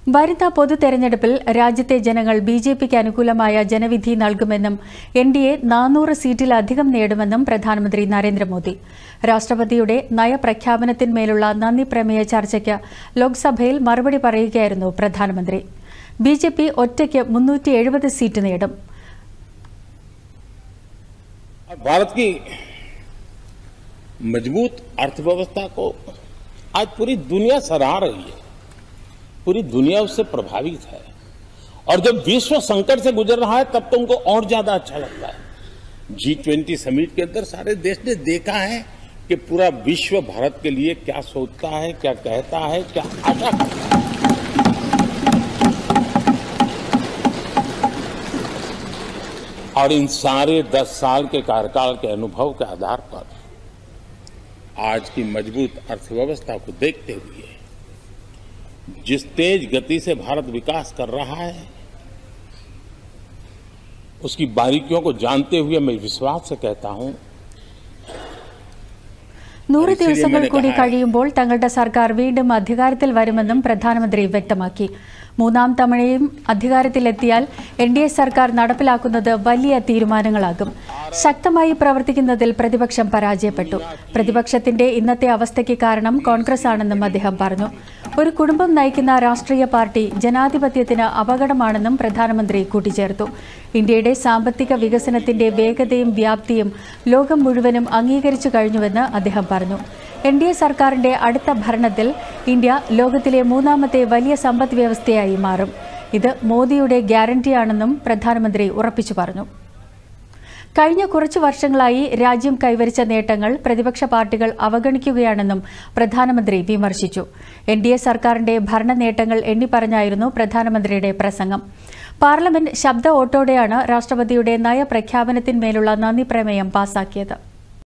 വരുന്ന പൊതു തെരഞ്ഞെടുപ്പിൽ രാജ്യത്തെ ജനങ്ങൾ ബിജെപിക്ക് അനുകൂലമായ ജനവിധി നൽകുമെന്നും എൻഡിഎ 400 സീറ്റിലധികം നേടുമെന്നും പ്രധാനമന്ത്രി നരേന്ദ്രമോദി. രാഷ്ട്രപതിയുടെ നയപ്രഖ്യാപനത്തിന്മേലുള്ള നന്ദി പ്രമേയ ചർച്ചയ്ക്ക് ലോക്സഭയിൽ മറുപടി പറയുകയായിരുന്നു പ്രധാനമന്ത്രി. ബിജെപി ഒറ്റയ്ക്ക് 370 സീറ്റ് നേടും. भारत की मजबूत अर्थव्यवस्था को आज पूरी दुनिया सराह रही है, पूरी दुनिया उससे प्रभावित है और जब विश्व संकट से गुजर रहा है तब तो उनको और ज्यादा अच्छा लगता है. G20 समिट के अंदर सारे देश ने देखा है कि पूरा विश्व भारत के लिए क्या सोचता है, क्या कहता है, क्या आशा करता है. और इन सारे 10 साल के कार्यकाल के अनुभव के आधार पर आज की मजबूत अर्थव्यवस्था को देखते हुए जिस तेज गति से भारत विकास कर रहा है उसकी बारीकियों को जानते हुए मैं विश्वास से कहता हूं 100 ദിവസങ്ങൾ കൂടി കഴിയുമ്പോൾ തങ്ങളുടെ സർക്കാർ വീണ്ടും അധികാരത്തിൽ വരുമെന്നും പ്രധാനമന്ത്രി വ്യക്തമാക്കി. മൂന്നാം തവണയും അധികാരത്തിലെത്തിയാൽ എൻഡിഎ സർക്കാർ നടപ്പിലാക്കുന്നത് വലിയ തീരുമാനങ്ങളാകും. ശക്തമായി പ്രവർത്തിക്കുന്നതിൽ പ്രതിപക്ഷം പരാജയപ്പെട്ടു. പ്രതിപക്ഷത്തിന്റെ ഇന്നത്തെ അവസ്ഥയ്ക്ക് കാരണം കോൺഗ്രസ് ആണെന്നും അദ്ദേഹം പറഞ്ഞു. ഒരു കുടുംബം നയിക്കുന്ന രാഷ്ട്രീയ പാർട്ടി ജനാധിപത്യത്തിന് അപകടമാണെന്നും പ്രധാനമന്ത്രി കൂട്ടിച്ചേർത്തു. ഇന്ത്യയുടെ സാമ്പത്തിക വികസനത്തിന്റെ വേഗതയും വ്യാപ്തിയും ലോകം മുഴുവനും അംഗീകരിച്ചു കഴിഞ്ഞുവെന്ന് അദ്ദേഹം പറഞ്ഞു. എൻഡിഎ സർക്കാരിന്റെ അടുത്ത ഭരണത്തിൽ ഇന്ത്യ ലോകത്തിലെ മൂന്നാമത്തെ വലിയ സമ്പദ് വ്യവസ്ഥയായി മാറും. ഇത് മോദിയുടെ ഗ്യാരണ്ടിയാണെന്നും പ്രധാനമന്ത്രി ഉറപ്പിച്ചു പറഞ്ഞു. കഴിഞ്ഞ കുറച്ചു വർഷങ്ങളായി രാജ്യം കൈവരിച്ച നേട്ടങ്ങൾ പ്രതിപക്ഷ പാർട്ടികൾ അവഗണിക്കുകയാണെന്നും പ്രധാനമന്ത്രി വിമർശിച്ചു. എൻഡിഎ സർക്കാരിന്റെ ഭരണ നേട്ടങ്ങൾ എണ്ണിപ്പറഞ്ഞായിരുന്നു പ്രധാനമന്ത്രിയുടെ പ്രസംഗം. പാർലമെന്റ് ശബ്ദ വോട്ടോടെയാണ് രാഷ്ട്രപതിയുടെ നയപ്രഖ്യാപനത്തിന്മേലുള്ള നന്ദി പ്രമേയം പാസാക്കിയത്.